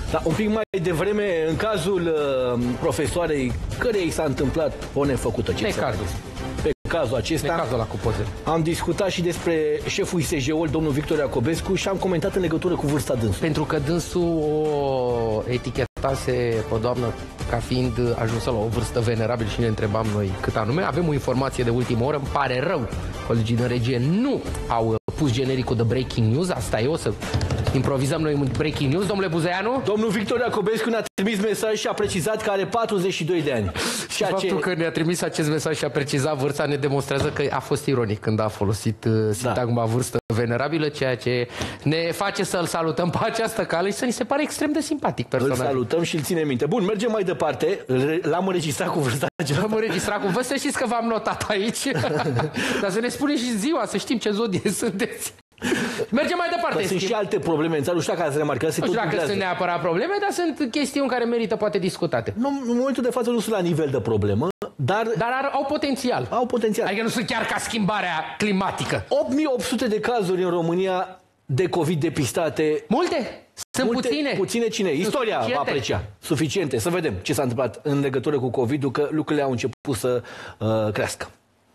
Da, un pic mai devreme, în cazul profesoarei cărei i s-a întâmplat o nefăcută. Pe cazul acesta, necazul la Cupozele. Am discutat și despre șeful ISJ-ul, domnul Victor Iacobescu, și am comentat în legătură cu vârsta dânsului. Pentru că dânsul o etichetase pe doamnă ca fiind ajunsă la o vârstă venerabilă și ne întrebam noi cât anume. Avem o informație de ultimă oră, îmi pare rău, colegii din regie nu au pus genericul de breaking news, asta e, o să improvizăm noi un breaking news. Domnule Buzeanu? Domnul Victor Iacobescu ne-a trimis mesaj și a precizat că are 42 de ani. Și faptul că ne-a trimis acest mesaj și a precizat vârsta ne demonstrează că a fost ironic când a folosit sintagma vârstă venerabilă, ceea ce ne face să-l salutăm pe această cale și să ni se pare extrem de simpatic personal. Îl salutăm și îl ținem minte. Bun, mergem mai departe. L-am înregistrat cu vârsta aceasta. L-am înregistrat cu vârsta. Să știți că v-am notat aici. Dar să ne spuneți și ziua, să știm ce zodie sunteți. Mergem mai departe. Sunt și alte probleme în țară, nu știu dacă ați remarcat. Nu știu dacă sunt neapărat probleme, dar sunt chestiuni care merită poate discutate. Nu, în momentul de față nu sunt la nivel de problemă, dar au potențial. Au potențial. Adică nu sunt chiar ca schimbarea climatică. 8800 de cazuri în România de COVID depistate. Multe? Sunt puține? Puține cine? Istoria va aprecia. Suficiente. Să vedem ce s-a întâmplat în legătură cu COVID-ul, că lucrurile au început să crească.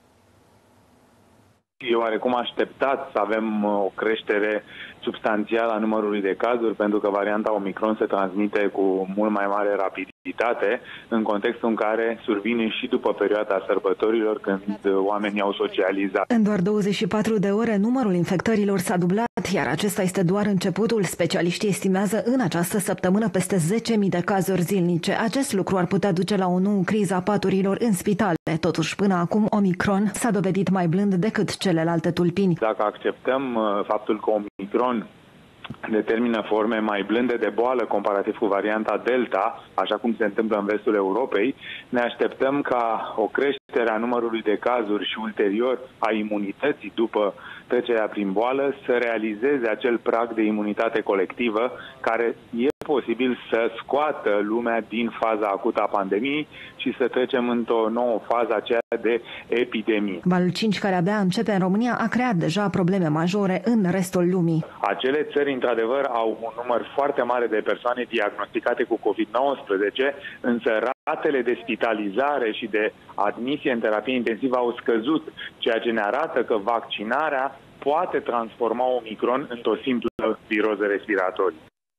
E oarecum așteptat să avem o creștere substanțială a numărului de cazuri, pentru că varianta Omicron se transmite cu mult mai mare rapiditate, în contextul în care survine și după perioada sărbătorilor, când oamenii au socializat. În doar 24 de ore, numărul infectărilor s-a dublat, iar acesta este doar începutul. Specialiștii estimează în această săptămână peste 10.000 de cazuri zilnice. Acest lucru ar putea duce la o nouă criză a paturilor în spitale. Totuși, până acum, Omicron s-a dovedit mai blând decât celelalte tulpini. Dacă acceptăm faptul că Omicron determină forme mai blânde de boală comparativ cu varianta Delta, așa cum se întâmplă în vestul Europei, ne așteptăm ca o creștere a numărului de cazuri și ulterior a imunității după trecerea prin boală să realizeze acel prag de imunitate colectivă care e posibil să scoată lumea din faza acută a pandemiei și să trecem într-o nouă fază, aceea de epidemie. Valul 5, care abia începe în România, a creat deja probleme majore în restul lumii. Acele țări, într-adevăr, au un număr foarte mare de persoane diagnosticate cu COVID-19, însă ratele de spitalizare și de admisie în terapie intensivă au scăzut, ceea ce ne arată că vaccinarea poate transforma Omicron într-o simplă viroză respiratorie.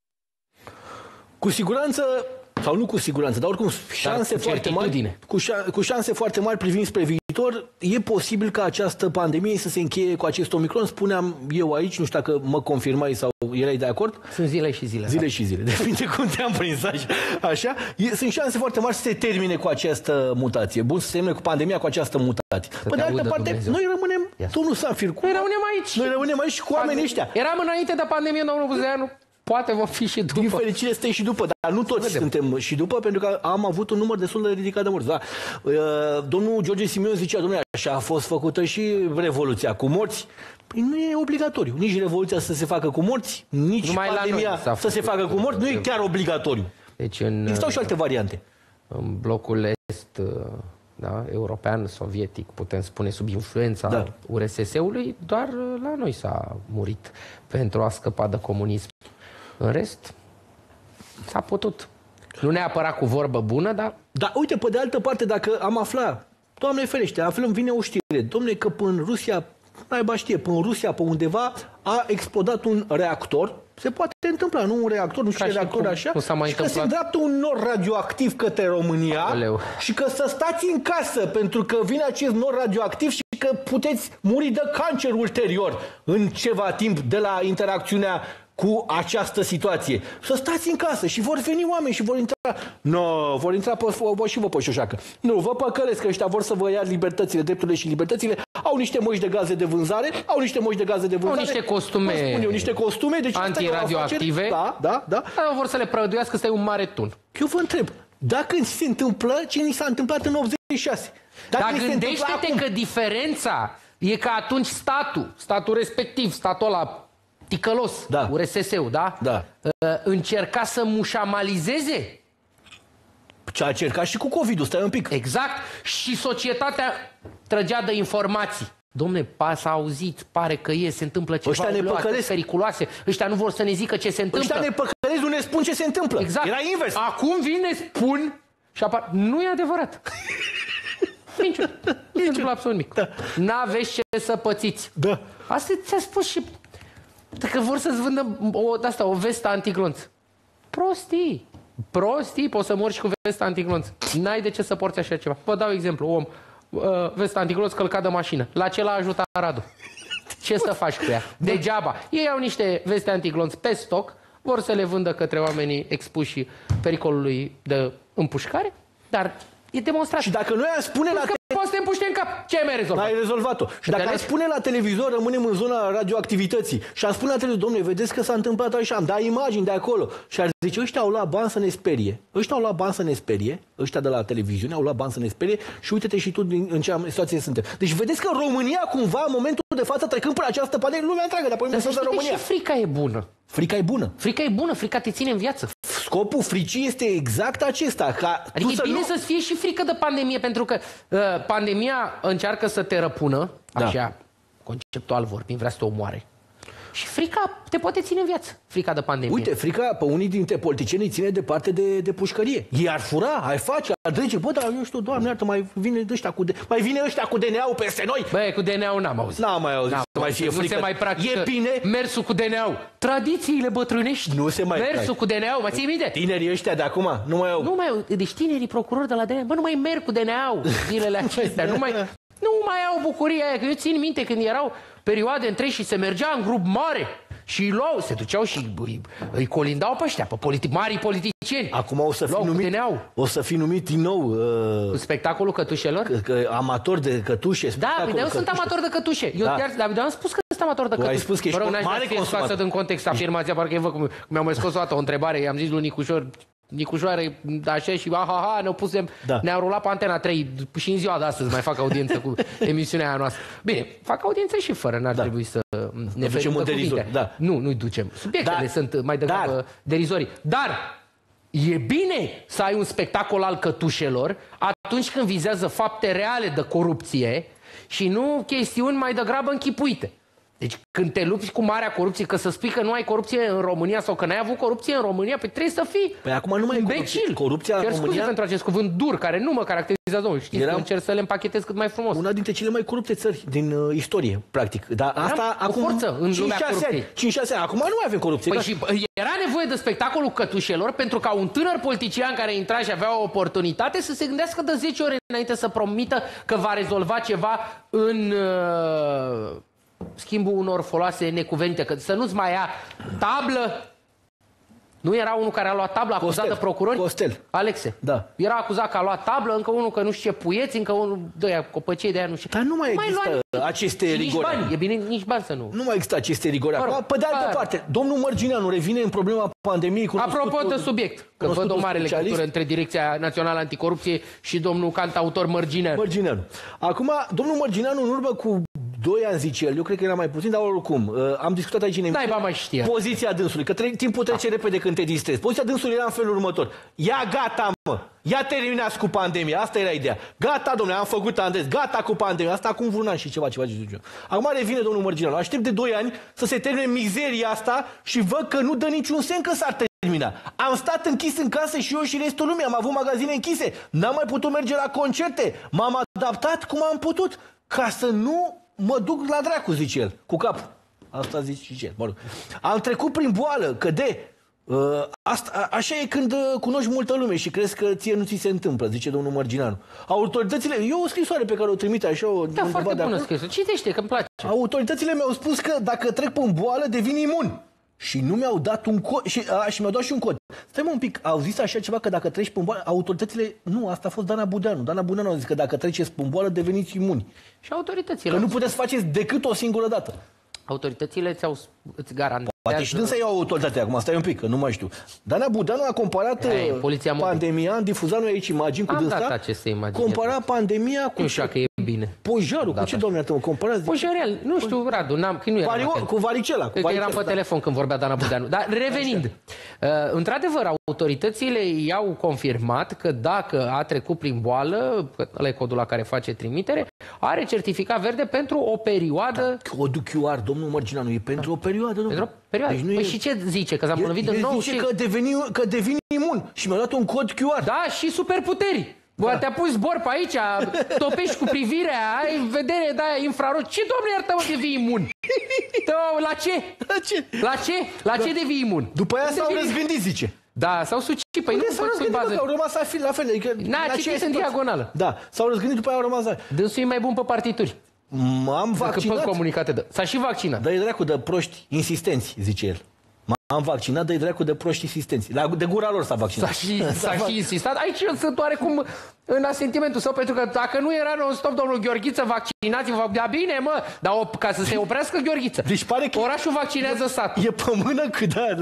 Cu siguranță, sau nu cu siguranță, dar oricum șanse foarte mari, cu șanse foarte mari privind spre viitor, e posibil ca această pandemie să se încheie cu acest Omicron. Spuneam eu aici, nu știu dacă mă confirmai sau erai de acord. Sunt zile și zile. Zile și zile, depinde cum te-am prins așa. Sunt șanse foarte mari să se termine cu această mutație. Bun, să se termine cu pandemia, cu această mutație. Pe de altă parte, noi rămânem, domnul Safir, noi rămânem aici. Noi rămânem aici cu oamenii ăștia. Eram înainte de pandemie, domnul Buzeanu. Poate vom fi și după. Din fericire suntem și după, dar nu toți suntem și după, pentru că am avut un număr destul de ridicat de morți. Da. Domnul George Simion zicea, domnule, așa a fost făcută și Revoluția cu morți. Păi nu e obligatoriu. Nici Revoluția să se facă cu morți, nici pandemia să se facă cu morți. Nu e chiar obligatoriu. Deci existau și alte variante. În blocul est, da, european, sovietic, putem spune, sub influența URSS-ului, doar la noi s-a murit pentru a scăpa de comunism. În rest, s-a putut. Nu neapărat cu vorbă bună, dar... Dar uite, pe de altă parte, dacă am aflat, Doamne ferește, aflăm, vine o știre, dom'le, că până Rusia, naiba știe, până Rusia, pe undeva, a explodat un reactor. Se poate întâmpla, nu un reactor, nu știu ce reactor așa, și că se îndreaptă un nor radioactiv către România. Aleu. Și că să stați în casă, pentru că vine acest nor radioactiv și că puteți muri de cancer ulterior în ceva timp de la interacțiunea cu această situație. Să stați în casă și vor veni oameni și vor intra. Nu, vor intra și vă pe șoșacă. Nu, vă păcălesc că ăștia vor să vă ia libertățile, drepturile și libertățile. Au niște măști de gaze de vânzare, au niște costume, niște costume deci antiradioactive. Da. Vor să le prăduiască, să e un mare tun. Eu vă întreb, dacă se întâmplă ce ni s-a întâmplat în 86. Dar gândește-te că diferența e că atunci statul respectiv, statul ăla ticălos, URSS-ul, da? Încerca să mușamalizeze. Ce a încercat și cu COVID-ul, stai un pic. Exact. Și societatea trăgea de informații. Dom'le, s-a auzit, pare că se întâmplă ceva periculoase. Ăștia nu vor să ne zică ce se întâmplă. Ăștia ne păcălesc jurnaliști nu ne spun ce se întâmplă. Exact. Era invers. Acum vine, spun și apar. Nu e adevărat. Niciun. Nu se întâmplă absolut nimic. Da. N-aveți ce să pățiți. Da. Asta ți-a spus și... Dacă vor să-ți vândă o vestă antiglonț. Prostii, poți să mori și cu vesta antiglonț. N-ai de ce să porți așa ceva. Vă dau exemplu, om, vesta antiglonț călcat de mașină. La ce l-a ajutat Radu? Ce să faci cu ea? Degeaba. Ei au niște veste antiglonț pe stoc, vor să le vândă către oamenii expuși pericolului de împușcare, dar e demonstrat. Și dacă noi am spune la... Poți să te împuște în cap. Ce ai mai rezolvat? Ai rezolvat-o. Și dacă am spune la televizor, rămânem în zona radioactivității, și am spune la televizor, domnule, vedeți că s-a întâmplat așa, am dat imagini de acolo. Și ar zice, ăștia au luat bani să ne sperie. Ăștia de la televiziune au luat bani să ne sperie și uite-te și tu în ce situație suntem. Deci vedeți că România, cumva, în momentul de față, trecând până această pandemie, lumea întreagă, dar păi în România. Și frica e bună. Frica e bună. Frica e bună, frica te ține în viață. Scopul fricii este exact acesta. Ca adică e bine să-ți fie și frică de pandemie, pentru că pandemia încearcă să te răpună, așa, conceptual vorbind, vrea să te omoare. Și frica te poate ține în viață, frica de pandemie. Uite, frica pe unii dintre politicieni îi ține departe de pușcărie. Ei ar fura, ai face, ar drege, bă, dar eu știu, Doamne, iartă, mai vine ăștia cu DNA-ul peste noi. Băi, cu DNA-ul n-am auzit. N-am mai auzit. Mai fie frică. Nu se mai practică. E bine. Mersul cu DNA-ul. Tradițiile bătrânești. Nu se mai Mersul cu DNA-ul, mă ții minte? Tinerii ăștia de acum nu mai au. Deci tinerii procurori de la DNA, bă, nu mai merg cu DNA-ul zilele acestea, nu mai au bucuria aia, că eu țin minte când erau perioade întregi și se mergea în grup mare și îi luau, se duceau și îi colindau pe ăștia, pe marii politicieni. Acum o să fii numit din nou cu spectacolul cătușelor? Amator de cătușe. Da, eu sunt amator de cătușe. Eu am spus că sunt amator de cătușe. Ai spus că ești mare consumator. Din context afirmația, parcă e cum mi-au mai scos o dată o întrebare, i-am zis lui Nicușoare, așa și ne-au rulat pe Antena 3 și în ziua de astăzi mai fac audiență cu emisiunea aia noastră. Bine, fac audiență și fără, n-ar trebui să ne ferim de cuvinte. Nu-i ducem. Subiectele sunt mai degrabă derizorii. Dar e bine să ai un spectacol al cătușelor atunci când vizează fapte reale de corupție și nu chestiuni mai degrabă închipuite. Deci când te lupți cu marea corupție, că să spui că nu ai corupție în România sau că n-ai avut corupție în România, păi trebuie să fii păi acum nu mai imbecil. Corupția în România... scuze pentru acest cuvânt dur, care nu mă caracterizează, domnule. Știți că încerc să le împachetez cât mai frumos. Una dintre cele mai corupte țări din istorie, practic. Dar asta acum forță în lumea corupției. 5-6 ani. Acum nu mai avem corupție. Păi și era nevoie de spectacolul cătușelor pentru ca un tânăr politician care intra și avea o oportunitate să se gândească de 10 ore înainte să promită că va rezolva ceva în... schimbul unor foloase necuvenite, că să nu-ți mai ia tablă. Nu era unul care a luat tablă acuzat de procurori? Costel. Alexe. Da. Era acuzat că a luat tablă, încă unul că nu știu ce puieți, încă unul copăcei de aia nu știu. Dar nu mai există aceste rigori. E bine nici bani să nu. Nu mai există aceste rigori. Pe de altă parte, domnul Mărgineanu revine în problema pandemiei. Apropo de subiect, că văd o mare legătură între Direcția Națională Anticorupție și domnul cantautor Mărgineanu. Acum, domnul Mărgineanu, în urmă cu 2 ani, zice el, eu cred că era mai puțin, dar oricum, am discutat aici în emisiune poziția dânsului, că timpul trece repede când te distrezi. Poziția dânsului era în felul următor. Ia gata, mă! Ia terminați cu pandemia, asta era ideea. Gata, domnule, am făcut Andres, gata cu pandemia. Asta acum vreun an și ceva. Acum revine domnul Mărgineanu. Aștept de 2 ani să se termine mizeria asta și văd că nu dă niciun semn că s-ar termina. Am stat închis în casă și eu și restul lumii, am avut magazine închise, n-am mai putut merge la concerte, m-am adaptat cum am putut ca să nu mă duc la dracu, zice el, cu capul. Asta zice și el. Am trecut prin boală, că așa e când cunoști multă lume și crezi că ție nu ți se întâmplă, zice domnul Mărgineanu. Autoritățile, eu o scrisoare pe care o trimite așa, foarte bună scrisoare. Citește, că îmi place. Autoritățile mi-au spus că dacă trec prin boală devin imun. Și nu mi-au dat un cod și mi-au dat și un cod. Stai mă un pic, au zis așa ceva că dacă treci pe boală, autoritățile, nu, asta a fost Dana Budeanu. Dana Budeanu a zis că dacă treceți pe boală deveniți imuni. Și autoritățile. Că nu puteți să faceți decât o singură dată. Autoritățile îți garantează... Poate și dânsa iau autoritatea acum, stai un pic, că nu mai știu. Dana Budeanu a comparat pandemia, am difuzat noi aici imagini cu dânsa. Am dat aceste imagini. Compara pandemia cu... Nu știu că e bine. Pojarul, cu ce, doamne, mă comparați? Pojarel, nu știu, Radu, că nu era. Cu varicela. Cred că eram pe telefon când vorbea Dana Budeanu. Dar revenind, într-adevăr, autoritățile i-au confirmat că dacă a trecut prin boală, ăla e codul la care face trimitere, are certificat verde pentru o perioadă... Da, codul QR, domnul Mărgineanu, e pentru o perioadă, domnule. Pentru o perioadă. Deci păi și ce zice? Că s-a îmbolnăvit din nou? Zice că devine imun și mi-a dat un cod QR. Da, și superputeri. Bă, te-a pus zbor pe aici, topești cu privirea, ai vedere, da, infrarod. Ce, doamne, iartă-mă, devii imun? La ce? La ce? La ce devii imun? După aia s-au răzgândit, zice. Da, s-au sucit. Păi nu s-au răzgândit, că au rămas la fel. Adică, citit în diagonală. Da, s-au răzgândit, după aia au rămas la... Dânsul e mai bun pe partituri. M-am vaccinat. Pe comunicate. S-a și vaccinat. Dă-i dracu de proști insistenți, zice el. M-am vaccinat, dă-i dracu de proști insistenți. De gura lor s-a vaccinat. S-a și insistat. Aici eu sunt oarecum în asentimentul său, pentru că dacă nu era non-stop domnul Gheorghiță, vaccinați-vă, da bine, mă, dar ca să se oprească Gheorghiță. Deci pare că orașul vaccinează satul. E pe mână cu,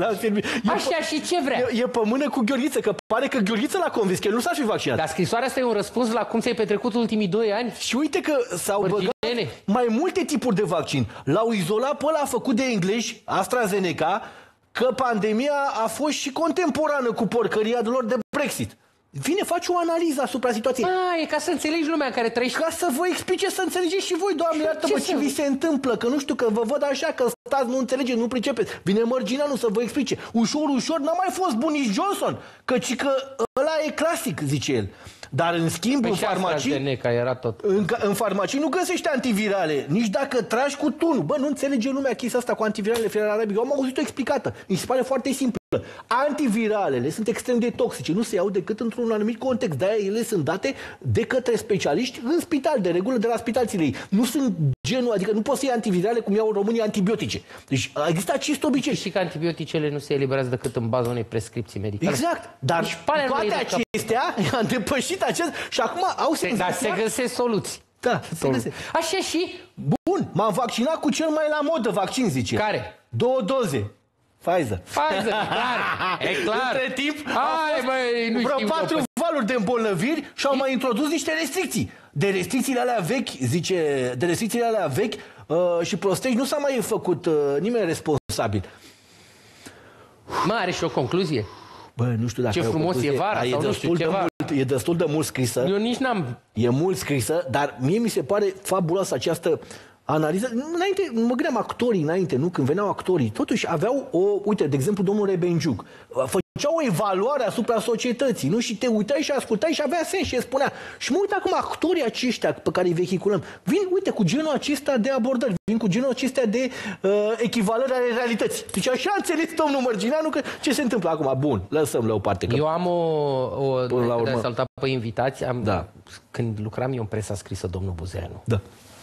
Așa și ce vrea? E pe mână cu Gheorghiță, că pare că Gheorghiță l-a convins, că el nu s-a fi vaccinat. Dar scrisoarea asta e un răspuns la cum ți-ai petrecut ultimii 2 ani? Și uite că s-au băgat mai multe tipuri de vaccin. L-au izolat pe ăla făcut de englezi, AstraZeneca, că pandemia a fost și contemporană cu porcăria lor de Brexit. Vine, face o analiză asupra situației. E ca să înțelegi lumea în care trăiești. Ca să vă explice, să înțelegeți și voi, Doamne, iartă-mă, ce vi se întâmplă, că nu știu, că vă văd așa, că stați, nu înțelegeți, nu pricepeți. Vine Mărgineanu să vă explice. Ușor, ușor, n-a mai fost Boris Johnson, căci că ăla e clasic, zice el. Dar în schimb, în farmacii, era tot. În farmacii nu găsești antivirale, nici dacă tragi cu tunul. Bă, nu înțelege lumea chestia asta cu antiviralele arabice. Eu am auzit-o explicată. Mi se pare foarte simplă. Antiviralele sunt extrem de toxice, nu se iau decât într-un anumit context. De-aia ele sunt date de către specialiști în spital, de regulă de la spitalțile ei. Nu sunt genul, adică nu poți să iei antivirale cum iau România antibiotice. Deci există acest obicei. Și că antibioticele nu se eliberează decât în baza unei prescripții medicale. Exact. Dar deci, toate acestea am depășit acest și acum au senzația... Dar se găsesc soluții. Da, se găsesc. Așa și... Bun, m-am vaccinat cu cel mai la modă vaccin, zice. Care? 2 doze. Pfizer, clar. E clar. Între timp, nu vreo 4 valuri de îmbolnăviri și au mai introdus niște restricții. De restricțiile alea vechi, zice, de restricțiile alea vechi și prostești nu s-a mai făcut nimeni responsabil. Are și o concluzie? Bă, nu știu dacă ce frumos e vara sau nu știu ceva. E destul de mult scrisă. Eu nici n-am... E mult scrisă, dar mie mi se pare fabuloasă această analiză. Înainte, mă gândeam actorii înainte, nu? Când veneau actorii, totuși aveau uite, de exemplu, domnul Rebenjuc, făcea o evaluare asupra societății, nu? Și te uitai și ascultai și avea sens și spunea. Și mă uit acum, actorii aceștia pe care îi vehiculăm, vin, uite, cu genul acesta de abordări, vin cu genul acesta de echivalări ale realității. Deci așa a înțeles domnul Mărgineanu că ce se întâmplă acum. Bun, lăsăm la o parte. Că... Eu am de a salta pe invitații, când lucram eu în presa scrisă, domnul Buzeanu. Da.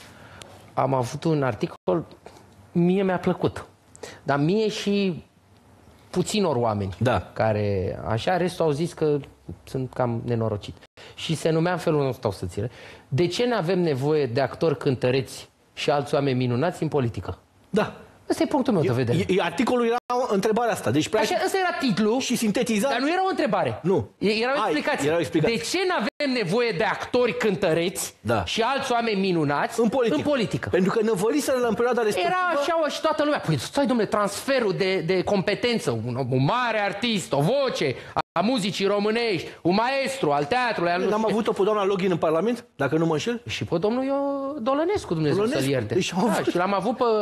Am avut un articol, mie mi-a plăcut, dar mie și puținor oameni care, așa, restul au zis că sunt cam nenorocit. Și se numea în felul ăsta, o să ține. De ce ne avem nevoie de actori cântăreți și alți oameni minunați în politică? Da. Ăsta e punctul meu de vedere. Articolul era întrebarea asta. Deci, așa, ăsta era titlul. Și sintetizat. Dar nu era o întrebare. Nu. Era o explicație. De ce nu avem nevoie de actori cântăreți și alți oameni minunați în politică? Pentru că năvăliseră în perioada respectivă... Era așa și toată lumea. Păi stai, domnule, transferul de competență. Un mare artist, o voce a muzicii românești, un maestru al teatrului. N-am avut-o pe doamna Login în Parlament, dacă nu mă înșel? Și pe domnul Dolănescu, Dumnezeu să-l ierte. Deci și l-am avut pe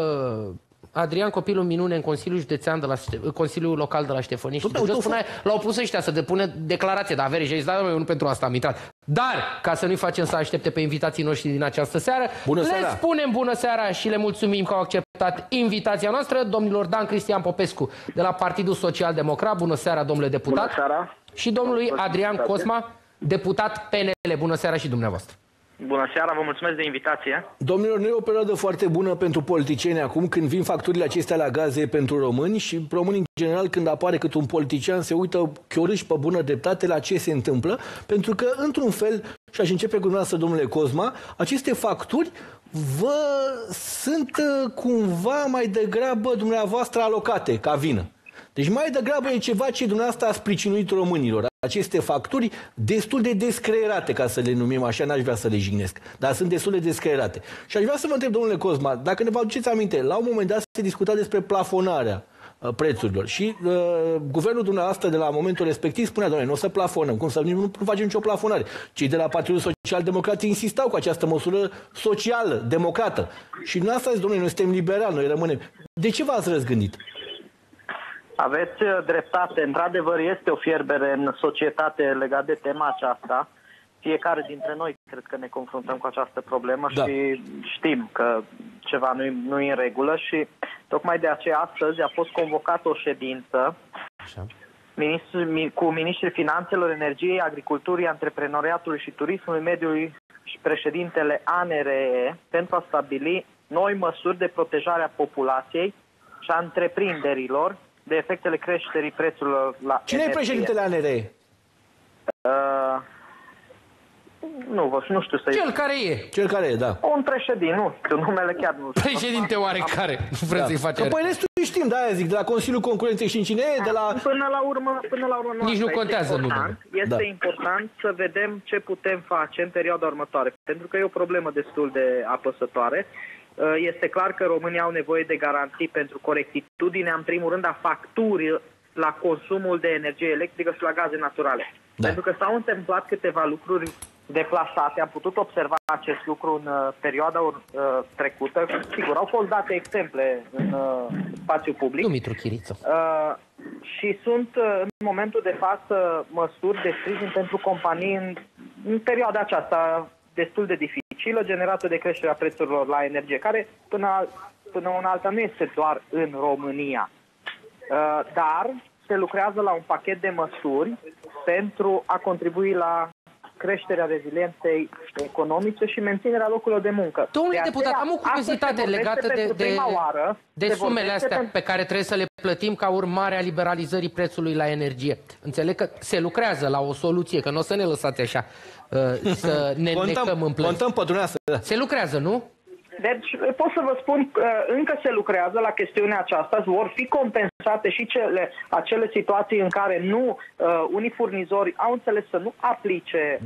Adrian Copilul Minune în Consiliul Județean de la Consiliul Local de la Ștefăniști. L-au pus ăștia să depună declarație de avere și a zis, da, eu nu pentru asta am intrat. Dar, ca să nu-i facem să aștepte pe invitații noștri din această seară, le spunem bună seara și le mulțumim că au acceptat invitația noastră, domnilor Dan Cristian Popescu de la Partidul Social Democrat. Bună seara, domnule deputat. Bună seara. Și domnului Adrian Cosma, deputat PNL. Bună seara și dumneavoastră. Bună seara, vă mulțumesc de invitație. Domnilor, nu e o perioadă foarte bună pentru politicieni acum, când vin facturile acestea la gaze pentru români și românii în general, când apare cât un politician, se uită chiorâși pe bună dreptate la ce se întâmplă, pentru că, într-un fel, și aș începe cu dumneavoastră, domnule Cosma, aceste facturi vă sunt cumva mai degrabă dumneavoastră alocate ca vină. Deci mai degrabă e ceva ce dumneavoastră a sprijinit românilor. Aceste facturi destul de descreierate, ca să le numim așa, n-aș vrea să le jignesc, dar sunt destul de descreierate. Și aș vrea să vă întreb, domnule Cosma, dacă ne vă aduceți aminte, la un moment dat se discuta despre plafonarea prețurilor și guvernul dumneavoastră de la momentul respectiv spunea, doamne, nu o să plafonăm, cum să nu facem nicio plafonare. Cei de la Partidul Social-Democrat insistau cu această măsură social-democrată. Și dumneavoastră zice, domnule, noi suntem liberali, noi rămânem. De ce v-ați răzgândit? Aveți dreptate. Într-adevăr, este o fierbere în societate legată de tema aceasta. Fiecare dintre noi cred că ne confruntăm cu această problemă și știm că ceva nu e în regulă și tocmai de aceea astăzi a fost convocată o ședință cu ministrii finanțelor, energiei, agriculturii, antreprenoriatului și turismului, mediului și președintele ANRE pentru a stabili noi măsuri de protejare a populației și a întreprinderilor de efectele creșterii prețurilor la Cine energie. e președintele ANRE? Nu știu să-i... Cel care e. Cel care e, da. Un președinte, nu știu, numele chiar nu știu. Președinte oarecare. Nu vreți să-i face. Că păi restul știm, da, zic, de la Consiliul Concurenței și cine e, de la... Până la urmă nici nu contează numele. Este important să vedem ce putem face în perioada următoare, pentru că e o problemă destul de apăsătoare. Este clar că românii au nevoie de garanții pentru corectitudine, în primul rând, a facturii la consumul de energie electrică și la gaze naturale. Da. Pentru că s-au întâmplat câteva lucruri deplasate, am putut observa acest lucru în perioada trecută. Sigur, au fost date exemple în spațiu public. Dumitru Chiriță. Și sunt în momentul de față măsuri de sprijin pentru companii în perioada aceasta destul de dificilă, generată de creșterea prețurilor la energie, care până una alta nu este doar în România. Dar se lucrează la un pachet de măsuri pentru a contribui la creșterea rezilienței economice și menținerea locurilor de muncă. Domnule deputat, am o curiozitate legată de sumele astea pe care trebuie să le plătim ca urmare a liberalizării prețului la energie. Înțeleg că se lucrează la o soluție, că nu o să ne lăsați așa să ne necăm în plăți. Contăm pe dumneavoastră. Se lucrează, nu? Deci pot să vă spun că încă se lucrează la chestiunea aceasta, vor fi compensate și acele situații în care unii furnizori au înțeles să nu aplice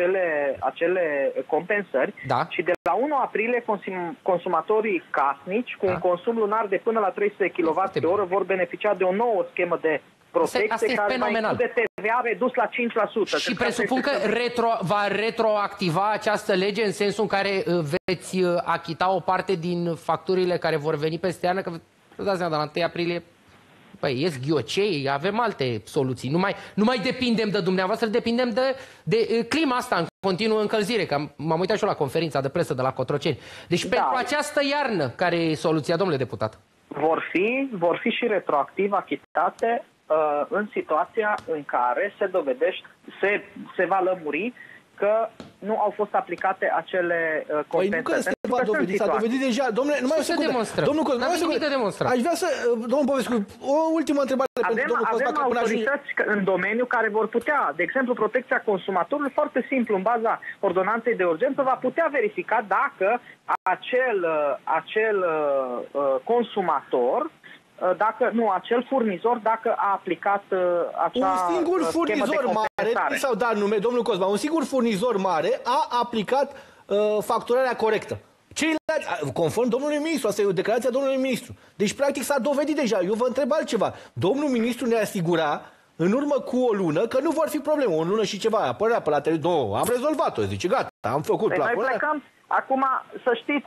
acele compensări și de la 1 aprilie consumatorii casnici cu un consum lunar de până la 300 kWh vor beneficia de o nouă schemă de protecție care va include TVA redus la 5%. Și presupun că va retroactiva această lege în sensul în care veți achita o parte din facturile care vor veni peste an, că vă dați seama, de la 1 aprilie păi, ies ghiocei, avem alte soluții. Nu mai depindem de dumneavoastră, depindem de clima asta în continuă încălzire, că m-am uitat și eu la conferința de presă de la Cotroceni. Deci pentru această iarnă, care e soluția, domnule deputat? Vor fi și retroactiv achitate în situația în care se dovedește, se va lămuri că nu au fost aplicate acele compensări. Păi nu că se va dovedi, s-a dovedit deja. Domnule, numai o secundă. Domnul Cosma, aș vrea să, domnul Popescu, o ultimă întrebare pentru domnul Cosma. Avem autorități în domeniu care vor putea, de exemplu, protecția consumatorului, foarte simplu, în baza ordonanței de urgență, va putea verifica dacă acel consumator, acel furnizor, dacă a aplicat acea un singur furnizor mare, sau da nume, domnul Cosma, un singur furnizor mare a aplicat facturarea corectă. Ceilalți, conform domnului ministru, asta e o declarație a domnului ministru. Deci, practic, s-a dovedit deja. Eu vă întreb altceva. Domnul ministru ne asigura, în urmă cu o lună, că nu vor fi probleme. O lună și ceva apărea pe la televizor. Am rezolvat-o, zice, gata, am făcut plafonarea. Acum, să știți,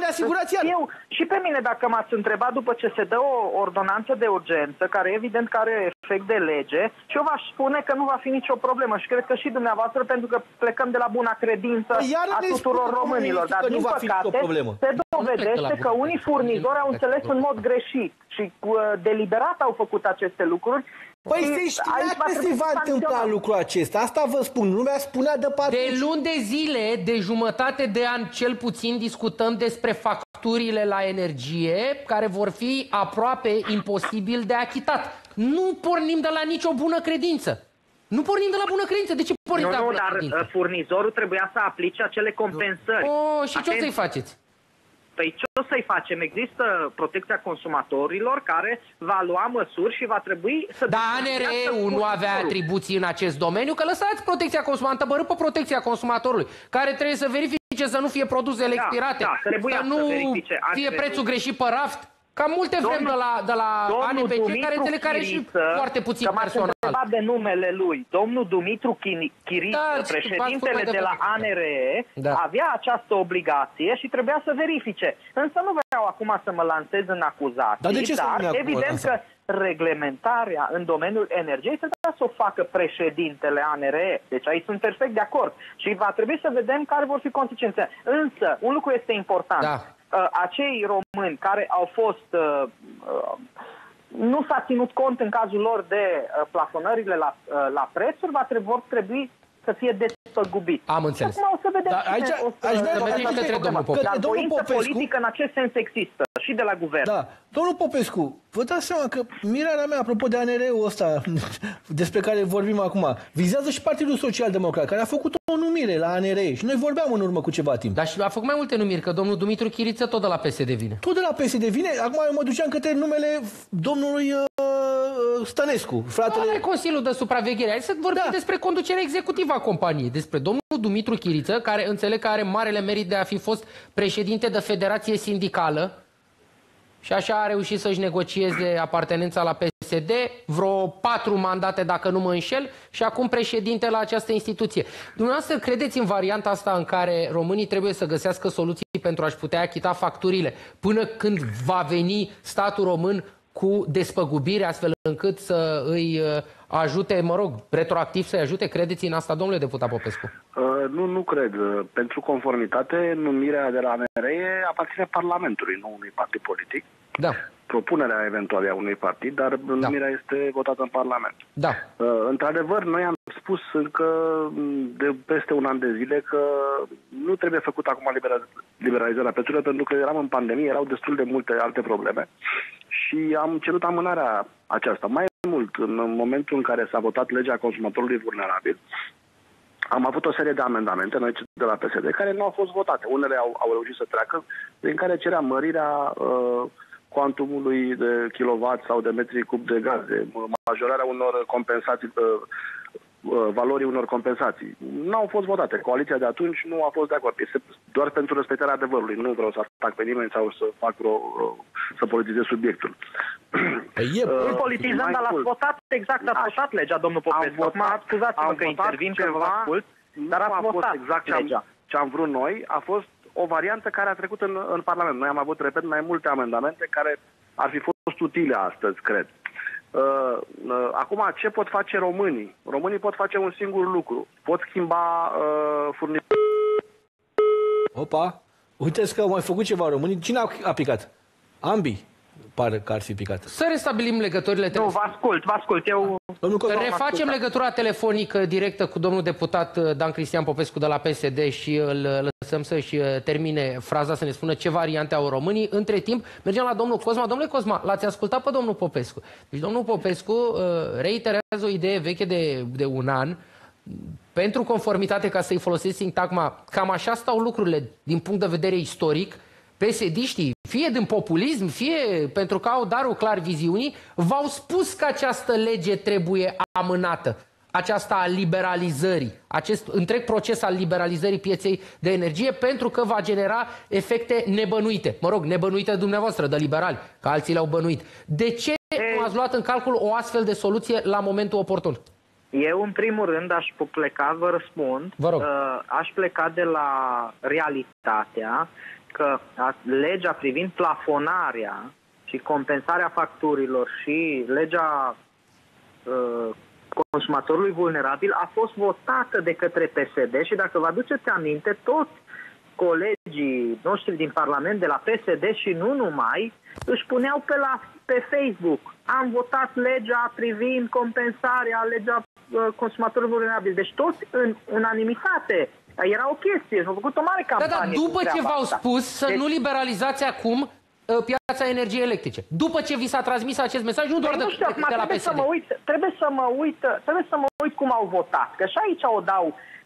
și pe mine, dacă m-ați întrebat după ce se dă o ordonanță de urgență, care evident că are efect de lege, și eu v-aș spune că nu va fi nicio problemă. Și cred că și dumneavoastră, pentru că plecăm de la buna credință a tuturor românilor. Dar, din păcate, se dovedește că unii furnizori au înțeles în mod greșit și deliberat au făcut aceste lucruri. Păi se știa că se va întâmpla lucrul acesta. Asta vă spun. Lumea spunea de pe atunci. De luni de zile, de jumătate de an cel puțin, discutăm despre facturile la energie care vor fi aproape imposibil de achitat. Nu pornim de la nicio bună credință. Nu pornim de la bună credință. De ce pornim de la bună credință? Dar furnizorul trebuia să aplice acele compensări. Și ce o să-i faceți? Păi ce o să-i facem? Există protecția consumatorilor care va lua măsuri și va trebui să... Dar ANRE-ul nu avea atribuții în acest domeniu? Că lăsați protecția consumatorului, pe protecția consumatorului, care trebuie să verifice să nu fie produsele expirate, să nu fie prețul greșit pe raft. Cam multe vrem de la ANPC, care înțeleg care și foarte puțin personal. De numele lui, domnul Dumitru Chiriță, președintele de la ANRE, avea această obligație și trebuia să verifice. Însă nu vreau acum să mă lansez în acuzații, dar evident că reglementarea în domeniul energiei trebuia să o facă președintele ANRE. Deci aici sunt perfect de acord. Și va trebui să vedem care vor fi consecințele. Însă, un lucru este important. Acei români care au fost... nu s-a ținut cont în cazul lor de plafonările la prețuri, vor trebui să fie despăgubiți. Am înțeles. Acum o să vedem Dar voință politică în acest sens există și de la guvern. Da. Domnul Popescu, vă dați seama că mirarea mea, apropo de ANR-ul ăsta despre care vorbim acum, vizează și Partidul Social Democrat, care a făcut o numire la ANR și noi vorbeam în urmă cu ceva timp. Dar și a făcut mai multe numiri, că domnul Dumitru Chiriță tot de la PSD vine. Tot de la PSD vine? Acum eu mă duceam către numele domnului Stănescu, fratele... Are Consiliul de Supraveghere. Hai să vorbim despre conducerea executivă a companiei, despre domnul Dumitru Chiriță, care înțeleg că are marele merit de a fi fost președinte de federație sindicală și așa a reușit să-și negocieze apartenența la PSD, vreo 4 mandate dacă nu mă înșel, și acum președinte la această instituție. Dumneavoastră credeți în varianta asta în care românii trebuie să găsească soluții pentru a-și putea achita facturile până când va veni statul român cu despăgubire, astfel încât să îi ajute, mă rog, retroactiv să-i ajute? Credeți în asta, domnule deputat Popescu? Nu cred. Pentru conformitate, numirea de la ANRE aparține Parlamentului, nu unui partid politic. Da. Propunerea eventuală a unui partid, dar numirea este votată în Parlament. Da. Într-adevăr, noi am spus încă de peste un an de zile că nu trebuie făcut acum liberalizarea prețurilor, pentru că eram în pandemie, erau destul de multe alte probleme și am cerut amânarea aceasta. Mai mult, în momentul în care s-a votat legea consumatorului vulnerabil, am avut o serie de amendamente, noi de la PSD, care nu au fost votate. Unele au reușit să treacă, prin care cerea mărirea cuantumului de kilowatt sau de metri cub de gaze, majorarea unor compensații, valorii unor compensații. Nu au fost votate. Coaliția de atunci nu a fost de acord. Este doar pentru respectarea adevărului. Nu vreau să atac pe nimeni sau să fac să politizez subiectul. Nu politizăm, dar l-ați votat exact, ați votat legea, domnul Popescu. Acum scuzați-mă că intervin, că vă ascult, dar ați votat exact legea. Ce am vrut noi a fost o variantă care a trecut în Parlament. Noi am avut, repet, mai multe amendamente care ar fi fost utile astăzi, cred. Acum, ce pot face românii? Românii pot face un singur lucru. Pot schimba furnizorul. Opa! Uiteți că au mai făcut ceva românii. Cine a picat? Ambii pare că ar fi picat. Să restabilim legăturile telefonice. Nu, vă ascult. Refacem legătura telefonică directă cu domnul deputat Dan Cristian Popescu de la PSD și îl lăsăm să-și termine fraza, să ne spună ce variante au românii. Între timp, mergem la domnul Cosma. Domnule Cosma, l-ați ascultat pe domnul Popescu. Deci domnul Popescu reiterează o idee veche de un an. Pentru conformitate, ca să-i folosesc sintagma, cam așa stau lucrurile din punct de vedere istoric. PSD-știi, fie din populism, fie pentru că au darul clar viziunii, v-au spus că această lege trebuie amânată. Aceasta a liberalizării, acest întreg proces al liberalizării pieței de energie, pentru că va genera efecte nebănuite. Mă rog, nebănuite dumneavoastră, de liberali, că alții le-au bănuit. De ce nu ați luat în calcul o astfel de soluție la momentul oportun? Eu, în primul rând, aș pleca, vă răspund, aș pleca de la realitatea că legea privind plafonarea și compensarea facturilor și legea consumatorului vulnerabil a fost votată de către PSD și, dacă vă aduceți aminte, toți colegii noștri din Parlament de la PSD și nu numai își puneau pe Facebook: am votat legea privind compensarea, legea consumatorului vulnerabil. Deci toți în unanimitate. Era o chestie, s-a făcut o mare campanie. Dar după ce v-au spus să nu liberalizați acum piața energiei electrice. După ce vi s-a transmis acest mesaj, nu doar de la PSD. Trebuie să mă uit cum au votat. Că și aici o dau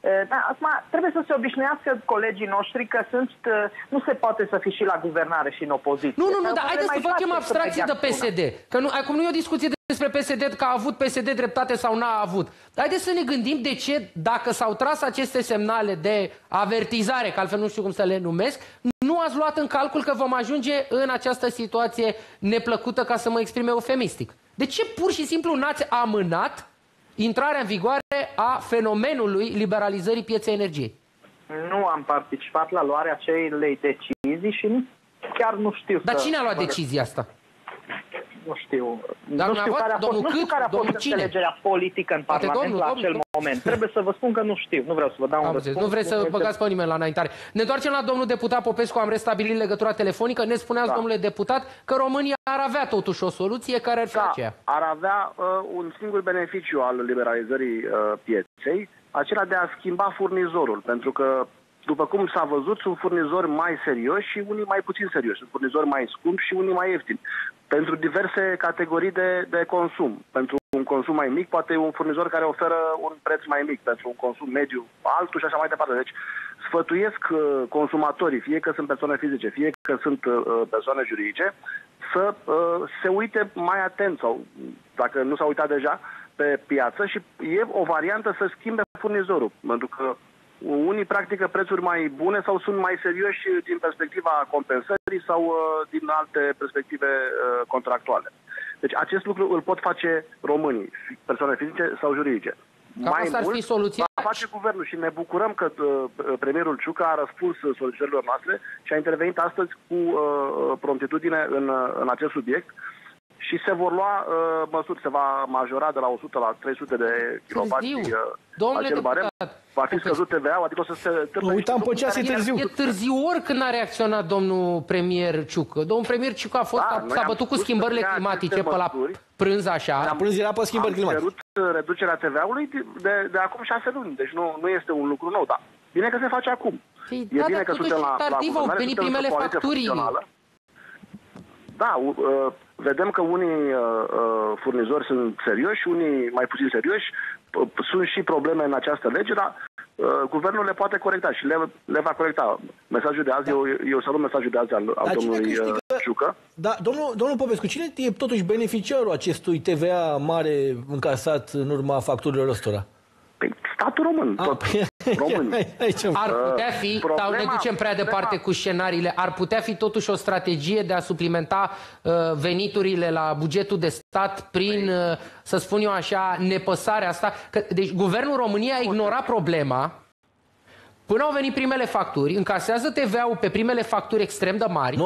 Dar acum trebuie să se obișnuiască colegii noștri că nu se poate să fii și la guvernare și în opoziție. Nu, dar haideți să facem abstracție de PSD. Că acum nu e o discuție despre PSD, că a avut PSD dreptate sau n-a avut. Haideți să ne gândim de ce, dacă s-au tras aceste semnale de avertizare, că altfel nu știu cum să le numesc, nu ați luat în calcul că vom ajunge în această situație neplăcută, ca să mă exprim eufemistic. De ce pur și simplu n-ați amânat intrarea în vigoare a fenomenului liberalizării pieței energiei? Nu am participat la luarea acelei decizii și chiar nu știu. Dar cine a luat decizia asta? Nu știu. Dar nu știu care a fost înțelegerea politică în Parlament la acel moment. Trebuie să vă spun că nu știu. Nu vreau să vă dau un răspuns. Nu vreți să băgați pe nimeni la înaintare. Ne întoarcem la domnul deputat Popescu. Am restabilit legătura telefonică. Ne spuneați, domnule deputat, că România ar avea totuși o soluție care ar fi aceea. Ar avea un singur beneficiu al liberalizării pieței, acela de a schimba furnizorul. Pentru că, după cum s-a văzut, sunt furnizori mai serioși și unii mai puțin serioși. Sunt furnizori mai scumpi și unii mai ieftini. Pentru diverse categorii de consum. Pentru un consum mai mic, poate un furnizor care oferă un preț mai mic. Pentru un consum mediu, altul și așa mai departe. Deci, sfătuiesc consumatorii, fie că sunt persoane fizice, fie că sunt persoane juridice, să se uite mai atent sau, dacă nu s-au uitat deja, pe piață și e o variantă să schimbe furnizorul. Pentru că unii practică prețuri mai bune sau sunt mai serioși din perspectiva compensării sau din alte perspective contractuale. Deci acest lucru îl pot face românii, persoane fizice sau juridice. Mai mult va face guvernul și ne bucurăm că premierul Ciucă a răspuns solicitărilor noastre și a intervenit astăzi cu promptitudine în acest subiect. Și se vor lua măsuri, se va majora de la 100 la 300 de kilowați acel barem. Va fi scăzut TVA-ul, adică o să se târne. Uitam pe ceas, e târziu. E târziu oricând a reacționat domnul premier Ciucă. Domnul premier Ciucă s-a bătut cu schimbările climatice pe la prânz așa. La prânz era pe schimbări climatice. Am cerut reducerea TVA-ului de acum 6 luni, deci nu este un lucru nou, dar bine că se face acum. E bine că suntem la guvernare, au venit primele facturi. Da, vedem că unii furnizori sunt serioși, unii mai puțin serioși. Sunt și probleme în această lege, dar guvernul le poate corecta și le va corecta. Mesajul de azi, eu salut mesajul de azi al domnului Ciucă. Da, domnul Popescu, cine e totuși beneficiarul acestui TVA mare încasat în urma facturilor ăstora? Statul român. Ar putea fi, sau ne ducem prea departe cu scenariile, ar putea fi totuși o strategie de a suplimenta veniturile la bugetul de stat prin, să spun eu așa, nepăsarea asta. Deci guvernul României a ignorat problema până au venit primele facturi, încasează TVA-ul pe primele facturi extrem de mari.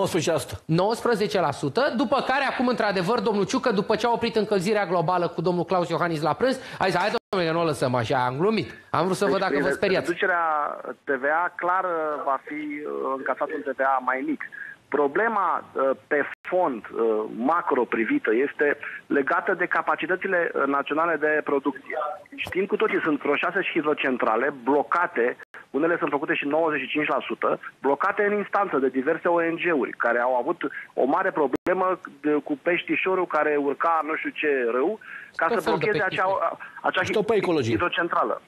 19%, după care acum, într-adevăr, domnul Ciucă, după ce a oprit încălzirea globală cu domnul Claus Iohannis la prânz, a zis, hai domnule, că nu o lăsăm așa, am glumit. Am vrut să văd dacă vă speriați. Reducerea TVA, clar, va fi încasat un TVA mai mic. Problema pe fond, macro privită, este legată de capacitățile naționale de producție. Știm cu toții, sunt vreo 6 hidrocentrale blocate, unele sunt făcute și 95%, blocate în instanță de diverse ONG-uri, care au avut o mare problemă cu peștișorul care urca nu știu ce râu, ca să blocheze acea hidrocentrală.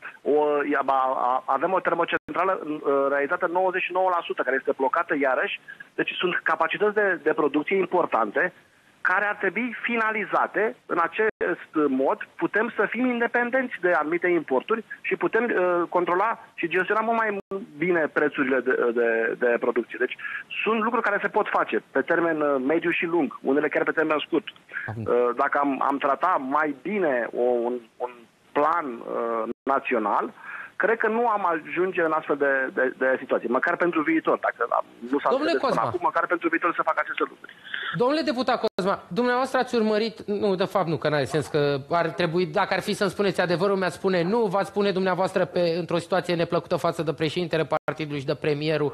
Avem o termocentrală realizată 99%, care este blocată iarăși. Deci sunt capacități de producție importante care ar trebui finalizate. În acest mod putem să fim independenți de anumite importuri și putem controla și gestiona mult mai bine prețurile de producție. Deci sunt lucruri care se pot face pe termen mediu și lung, unele chiar pe termen scurt. Dacă am tratat mai bine un plan național, cred că nu am ajunge în astfel de situații, măcar pentru viitor, dacă nu s-a înțeles până acum, măcar pentru viitor să facă aceste lucruri. Domnule deputat Cosma, dumneavoastră ați urmărit, nu, de fapt nu, că n-are sens, că ar trebui, dacă ar fi să-mi spuneți adevărul, mi-ați spune nu, v-ați spune dumneavoastră într-o situație neplăcută față de președintele partidului și de premierul,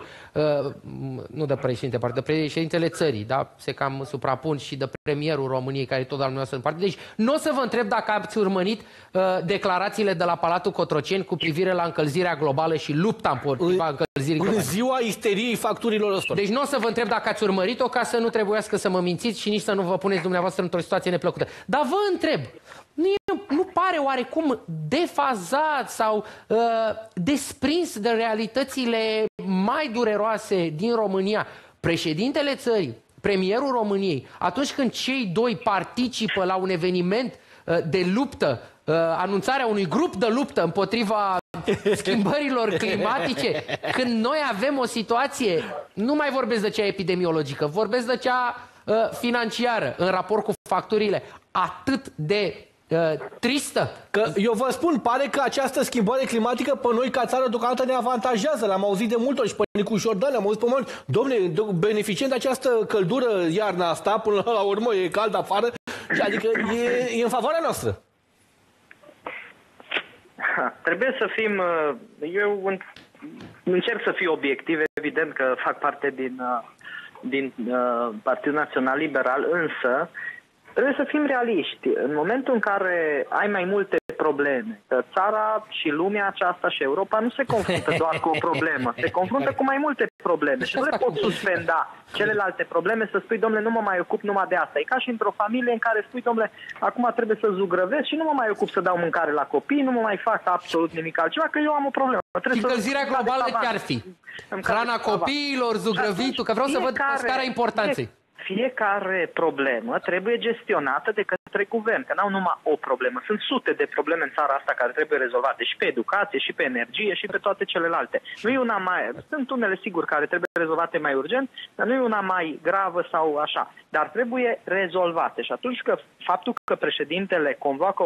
nu de președinte, de președintele țării, da, se cam suprapun, și de premierul României, care e tot al dumneavoastră în partid. Deci nu o să vă întreb dacă ați urmărit declarațiile de la Palatul Cotroceni cu privire la încălzirea globală și lupta împotriva încălzirii globale. În ziua isteriei facturilor ăstora. Deci nu o să vă întreb dacă ați urmărit-o, ca să nu trebuiască să să mă mințiți și nici să nu vă puneți dumneavoastră într-o situație neplăcută. Dar vă întreb, nu pare oarecum defazat sau desprins de realitățile mai dureroase din România președintele țării, premierul României, atunci când cei doi participă la un eveniment de luptă, anunțarea unui grup de luptă împotriva schimbărilor climatice, când noi avem o situație, nu mai vorbesc de cea epidemiologică, vorbesc de cea financiară în raport cu facturile, atât de tristă. Că eu vă spun, pare că această schimbare climatică pe noi ca țară deocamdată ne avantajează. L-am auzit de multe ori și pe Nicu Șordan, le-am auzit pe mulți. Dom'le, beneficient de această căldură iarna asta, până la urmă e cald afară, adică e în favoarea noastră. Trebuie să fim... Eu încerc să fiu obiectiv, evident că fac parte din Partidul Național Liberal, însă trebuie să fim realiști. În momentul în care ai mai multe probleme, că țara și lumea aceasta și Europa nu se confruntă doar cu o problemă, se confruntă cu mai multe probleme și nu le poți suspenda celelalte probleme să spui, domnule, nu mă mai ocup numai de asta. E ca și într-o familie în care spui, domnule, acum trebuie să zugrăvesc și nu mă mai ocup să dau mâncare la copii, nu mă mai fac absolut nimic altceva, că eu am o problemă. Încălzirea globală ce ar fi? Hrana copiilor, zugrăvitul, că vreau să văd scara importanței. Fiecare problemă trebuie gestionată de către guvern, că n-au numai o problemă. Sunt sute de probleme în țara asta care trebuie rezolvate și pe educație, și pe energie, și pe toate celelalte. Nu e una mai... Sunt unele, sigur, care trebuie rezolvate mai urgent, dar nu e una mai gravă sau așa. Dar trebuie rezolvate. Și atunci că faptul că președintele convoacă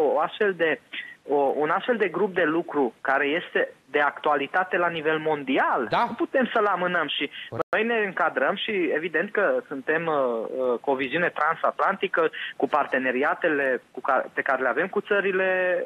un astfel de grup de lucru care este de actualitate la nivel mondial, nu putem să-l amânăm și noi ne încadrăm și evident că suntem cu o viziune transatlantică, cu parteneriatele pe care le avem cu țările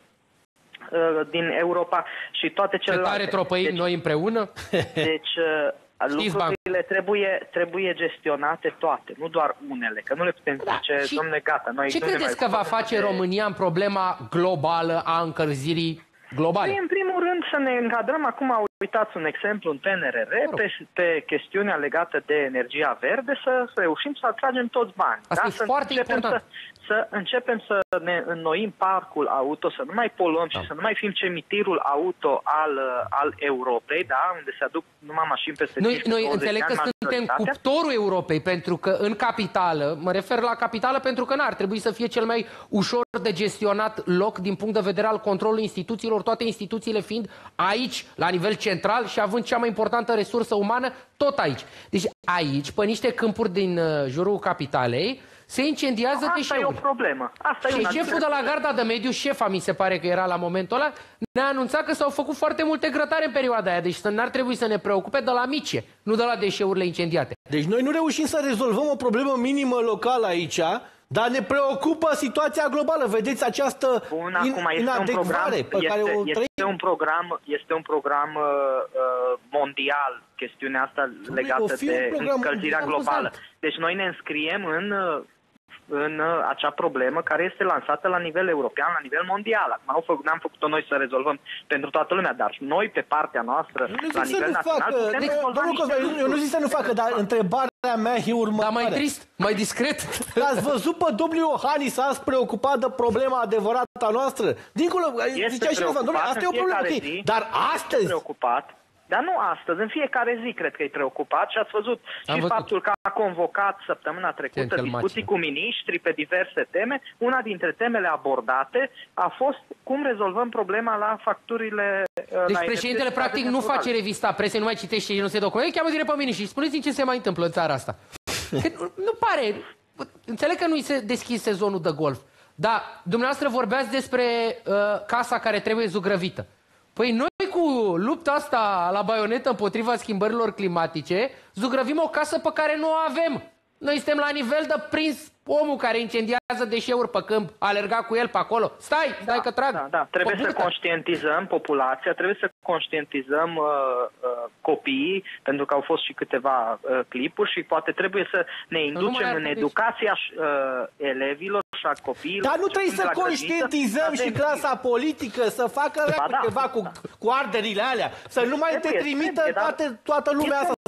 din Europa și toate celelalte. Ce tare tropăim noi împreună? Deci lucrurile trebuie gestionate toate, nu doar unele, că nu le putem zice, dom'le, gata. Noi ce credeți că va face România în problema globală a încălzirii globale? Păi, în primul rând să ne încadrăm, acum uitați un exemplu în PNRR, pe chestiunea legată de energia verde, să reușim să atragem toți bani. Asta e foarte important. Să începem să ne înnoim parcul auto, să nu mai poluăm și să nu mai fim cemitirul auto al Europei, da? Unde se aduc numai mașini peste 10-20 Noi înțeleg că suntem cuptorul Europei, pentru că în capitală, mă refer la capitală pentru că n-ar trebui să fie cel mai ușor de gestionat loc din punct de vedere al controlului instituțiilor, toate instituțiile fiind aici, la nivel central și având cea mai importantă resursă umană, tot aici. Deci aici, pe niște câmpuri din jurul capitalei, se incendiază deșeuri. Asta e o problemă. Și șeful de la Garda de Mediu, șefa mi se pare că era la momentul ăla, ne-a anunțat că s-au făcut foarte multe grătare în perioada aia, deci n-ar trebui să ne preocupe de la mice, nu de la deșeurile incendiate. Deci noi nu reușim să rezolvăm o problemă minimă locală aici, dar ne preocupă situația globală. Vedeți această inadecvare pe care o trăim. Este un program mondial, chestiunea asta legată de încălzirea globală. Deci noi ne înscriem în acea problemă care este lansată la nivel european, la nivel mondial. N-am făcut-o noi să rezolvăm pentru toată lumea, dar noi pe partea noastră, la nivel național, putem rezolva niște lucruri. Eu nu zic să nu facă, dar întrebarea mea e următoare. Dar mai trist, mai discret. L-ați văzut pe domnul Iohannis ați preocupat de problema adevărată a noastră? Dincolo, zicea și domnule, asta e o problemă, ok. Dar astăzi... Dar nu astăzi, în fiecare zi cred că e preocupat și ați văzut faptul că a convocat săptămâna trecută discuții cu miniștri pe diverse teme. Una dintre temele abordate a fost cum rezolvăm problema la facturile... Deci președintele practic nu face revista presei, nu mai citește și nu se documente, cheamă direct pe miniștri și spuneți-mi ce se mai întâmplă în țara asta. Nu pare... Înțeleg că nu-i se deschis sezonul de golf, dar dumneavoastră vorbeați despre casa care trebuie zugrăvită. Păi noi cu lupta asta la baionetă împotriva schimbărilor climatice zugrăvim o casă pe care nu o avem. Noi suntem la nivel de prins omul care incendiază deșeuri pe câmp, alerga cu el pe acolo. Stai că trag. Da. Trebuie să conștientizăm populația, trebuie să conștientizăm copiii, pentru că au fost și câteva clipuri și poate trebuie să ne inducem în educația elevilor și a copiilor. Dar nu trebuie să conștientizăm și clasa politică, să facă ceva cu arderile alea, să nu mai te trimită toată lumea asta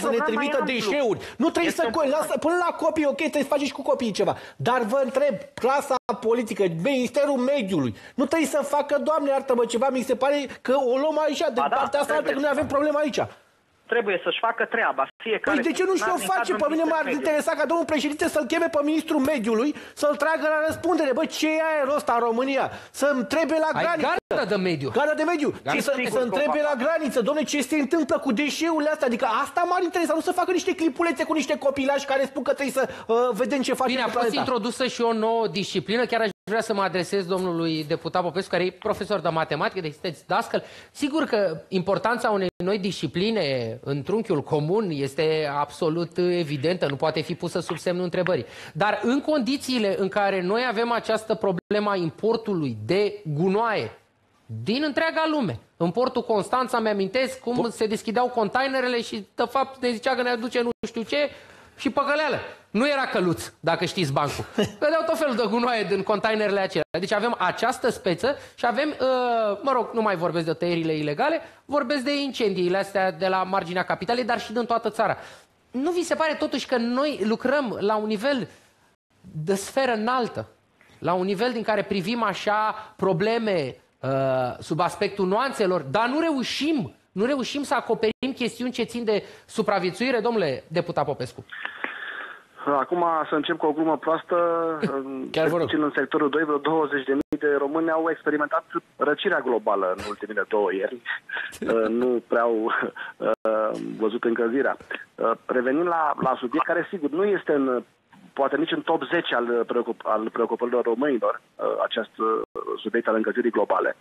să ne trimită deșeuri. Nu trebuie să... Până la copii, ok, trebuie să faci și cu copiii ceva. Dar vă întreb, clasa politică, Ministerul Mediului, nu trebuie să facă, Doamne, iartă-mă, ceva, mi se pare că o luăm aici, de partea asta altă, că noi avem problema aici. Trebuie să-și facă treaba. Fiecare. Păi de ce nu și-o face? Pe mine m-ar interesa ca domnul președinte să-l cheme pe ministrul mediului, să-l tragă la răspundere. Bă, ce e aerul ăsta în România? Să întrebe la graniță. Garda de mediu. Garda de mediu. Și să întrebe la graniță, domnule, ce se întâmplă cu deșeurile astea? Adică asta m-ar interesa, nu să facă niște clipulețe cu niște copilași care spun că trebuie să vedem ce facem. Bine, a fost introdusă și o nouă disciplină, chiar aș vrea să mă adresez domnului deputat Popescu, care e profesor de matematică, de sunteți dascăl. Sigur că importanța unei noi discipline în trunchiul comun este absolut evidentă, nu poate fi pusă sub semnul întrebării. Dar în condițiile în care noi avem această problemă a importului de gunoaie din întreaga lume, în portul Constanța, mi-amintesc cum se deschideau containerele și de fapt ne zicea că ne aduce nu știu ce și păcăleală. Nu era căluț, dacă știți bancul. Vedeau tot felul de gunoaie din containerele acelea. Deci avem această speță și avem, mă rog, nu mai vorbesc de tăierile ilegale, vorbesc de incendiile astea de la marginea capitalei, dar și din toată țara. Nu vi se pare totuși că noi lucrăm la un nivel de sferă înaltă, la un nivel din care privim așa probleme sub aspectul nuanțelor, dar nu reușim să acoperim chestiuni ce țin de supraviețuire, domnule deputat Popescu? Acum să încep cu o glumă proastă. Chiar vă rog. În sectorul 2, vreo 20.000 de români au experimentat răcirea globală în ultimele 2 ieri. Nu prea au văzut încălzirea. Revenind la subiect, care sigur nu este poate nici în top 10 al preocupărilor românilor, acest subiect al încălzirii globale.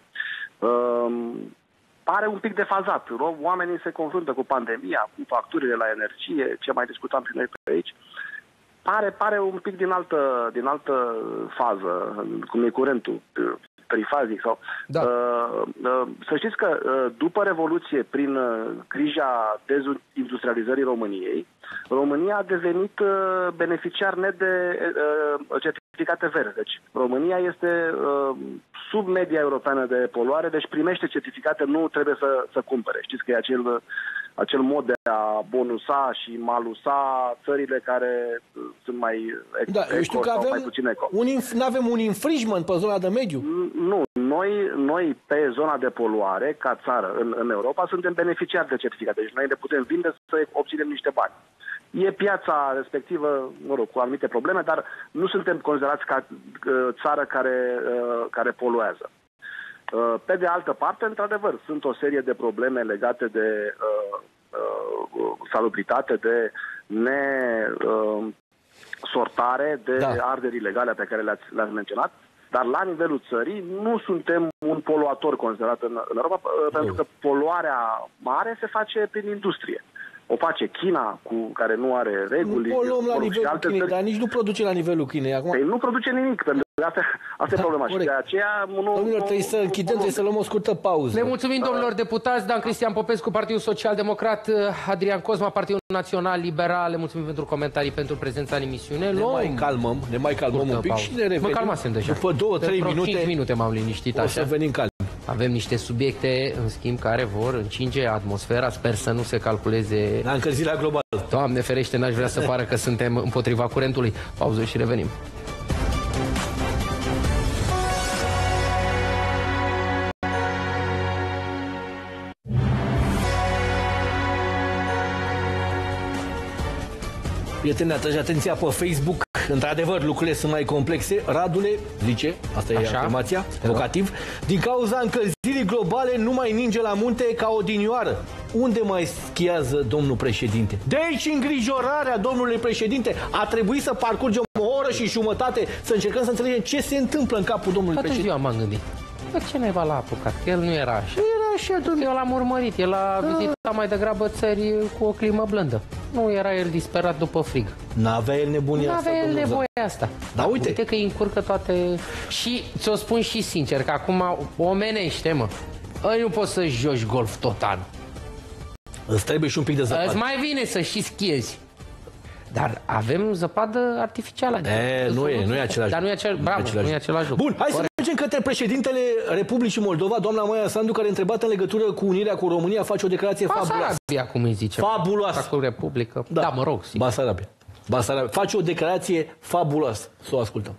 Pare un pic defazat. Oamenii se confruntă cu pandemia, cu facturile la energie, ce mai discutam și noi pe aici. Pare un pic din altă fază, cum e curentul trifazic. Sau, da. Să știți că după Revoluție, prin grija dezindustrializării României, România a devenit beneficiar net de certificate verzi. Deci România este sub media europeană de poluare, deci primește certificate, nu trebuie să cumpere. Știți că e acel mod de a bonusa și malusa țările care sunt mai eu știu că sau mai puțin eco. Nu avem un infringement pe zona de mediu? Nu. Noi pe zona de poluare, ca țară, în Europa, suntem beneficiari de certificate. Deci noi ne putem vinde să obținem niște bani. E piața respectivă, mă rog, cu anumite probleme, dar nu suntem considerați ca țară care poluează. Pe de altă parte, într-adevăr, sunt o serie de probleme legate de salubritate, de nesortare, de arderi ilegale pe care le-ați menționat, dar la nivelul țării nu suntem un poluator considerat în Europa, pentru că poluarea mare se face prin industrie. O face China, care nu are reguli. Nu poluăm la nivelul Chinei, dar nici nu produce la nivelul Chinei. Acum... Păi nu produce nimic, pentru că asta e problema. Corect. Și de aceea... Domnilor, trebuie să închidem, trebuie să luăm o scurtă pauză. Le mulțumim domnilor deputați, Dan Cristian Popescu, Partidul Social Democrat, Adrian Cosma, Partidul Național Liberal. Le mulțumim pentru comentarii, pentru prezența în emisiune. Ne mai calmăm un pic și ne revenim. Mă calmasem deja. După 2-3 minute, 5 minute m-am liniștit așa. O să venim calmi. Avem niște subiecte, în schimb, care vor încinge atmosfera. Sper să nu se calculeze la încălzirea globală. Doamne ferește, n-aș vrea să pară că suntem împotriva curentului. Pauză și revenim. Prieteni, atrage atenția pe Facebook. Într-adevăr, lucrurile sunt mai complexe. Radule zice, asta e afirmația, vocativ, din cauza încălzirii globale nu mai ninge la munte ca odinioară. Unde mai schiază domnul președinte? De aici îngrijorarea domnului președinte. A trebuit să parcurgem o oră și jumătate să încercăm să înțelegem ce se întâmplă în capul domnului președinte. Toată ziua m-am gândit. Bă, ce naiba l-a apucat? El nu era așa. Era așa, domnule. Eu l-am urmărit. El a vizitat mai degrabă țări cu o climă blândă. Nu era el disperat după frig. N-avea el nebunia asta. N-avea el nevoia asta. Dar uite că îi încurcă toate... Și ți-o spun și sincer, că acum omenește, mă. Nu poți să joci golf tot anul. Îți trebuie și un pic de zăpadă. Îți mai vine să și schiezi. Dar avem zăpadă artificială. Nu e același lucru. Dar nu e același lucru. Bun, hai să mergem facem către președintele Republicii Moldova, doamna Maia Sandu, care întrebată în legătură cu unirea cu România, face o declarație fabuloasă. Basarabia, cum îi zice. Fabuloasă. Cu Republică. Da, mă rog. Sigur. Basarabia. Face o declarație fabuloasă. Să o ascultăm.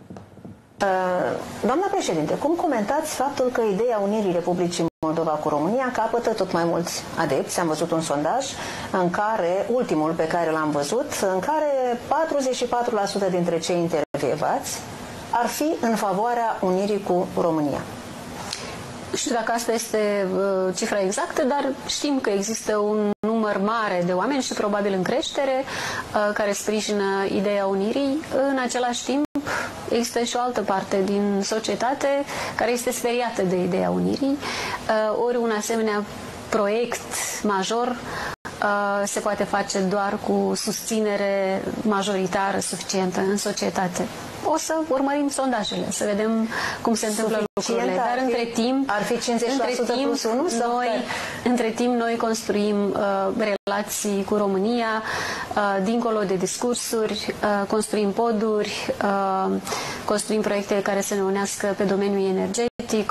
Doamna președinte, cum comentați faptul că ideea unirii Republicii Moldova cu România capătă tot mai mulți adepți? Am văzut un sondaj în care, ultimul pe care l-am văzut, în care 44% dintre cei intervievați ar fi în favoarea unirii cu România. Nu știu dacă asta este cifra exactă, dar știm că există un număr mare de oameni și probabil în creștere care sprijină ideea unirii. În același timp, există și o altă parte din societate care este speriată de ideea unirii. Ori un asemenea proiect major se poate face doar cu susținere majoritară suficientă în societate. O să urmărim sondajele, să vedem cum se întâmplă lucrurile. Dar între timp, ar fi 50% plus 1? Între timp noi construim relații cu România, dincolo de discursuri, construim poduri, construim proiecte care să ne unească pe domeniul energetic,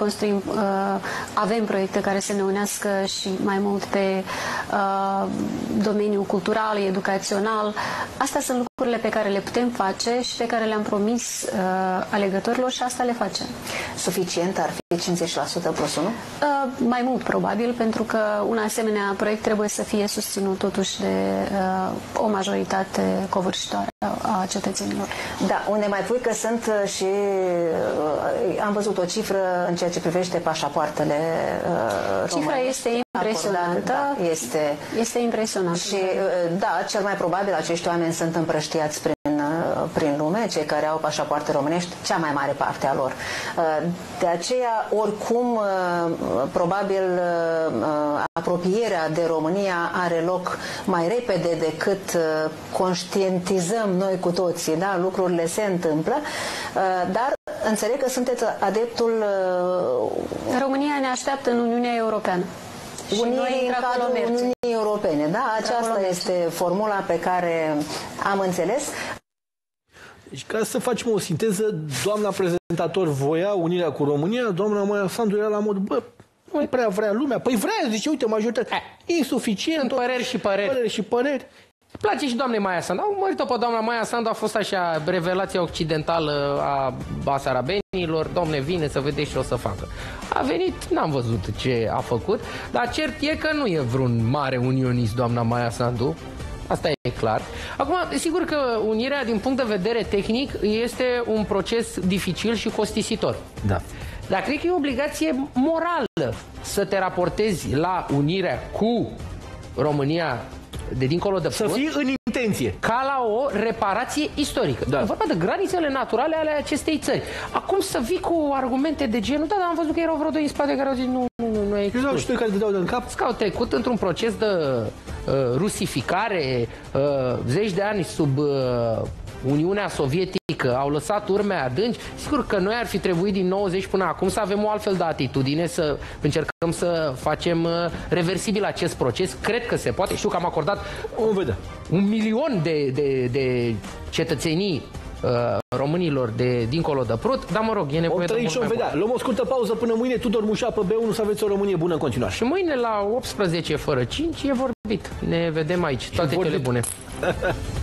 avem proiecte care să ne unească și mai mult pe domeniul cultural, educațional. Astea sunt lucrurile pe care le putem face și pe care le-am promis alegătorilor și asta le facem. Suficient ar fi 50% plus 1? Mai mult probabil, pentru că un asemenea proiect trebuie să fie susținut totuși de o majoritate covârșitoare a cetățenilor. Da, unde mai pui că sunt și am văzut o cifră în ceea ce privește pașapoartele române. Cifra este impresionantă. Este impresionantă. Și da, cel mai probabil acești oameni sunt împrăștiați prin lume, cei care au pașapoarte românești, cea mai mare parte a lor. De aceea, oricum, probabil apropierea de România are loc mai repede decât conștientizăm noi cu toții, da? Lucrurile se întâmplă, dar înțeleg că sunteți adeptul... România ne așteaptă în Uniunea Europeană. Unii în cadrul Uniunii Europene, da? Aceasta este formula pe care am înțeles. Deci, ca să facem o sinteză, doamna prezentator voia unirea cu România, doamna Maia Sandu era la mod, bă, nu prea vrea lumea. Păi vrea, zice, uite, majoritatea, insuficient. Păreri și păreri. Păreri și păreri. Place și doamnei Maia Sandu. Au mărit-o pe doamna Maia Sandu, a fost așa revelația occidentală a basarabenilor. Domne, vine să vedeți ce o să facă. A venit, n-am văzut ce a făcut, dar cert e că nu e vreun mare unionist doamna Maia Sandu. Asta e clar. Acum, sigur că unirea din punct de vedere tehnic este un proces dificil și costisitor. Da. Dar cred că e o obligație morală să te raportezi la unirea cu România de dincolo de să fii în intenție. Ca la o reparație istorică. Da. E vorba de granițele naturale ale acestei țări. Acum să vii cu argumente de genul, da, am văzut că erau vreo doi în spate care au zis nu e exclus. Și care dădeau de cap. Că au trecut într-un proces de rusificare, zeci de ani sub Uniunea Sovietică, au lăsat urme adânci. Sigur că noi ar fi trebuit din 90 până acum să avem o altfel de atitudine, să încercăm să facem reversibil acest proces. Cred că se poate. Știu că am acordat 1 milion de cetățenii românilor de dincolo de Prut, dar mă rog, e nevoie de mult mai mult. Luăm o scurtă pauză până mâine. Tudor Mușa pe B1, să aveți o Românie bună în continuare. Și mâine la 18 fără 5 e vorbit. Ne vedem aici. Toate cele bune.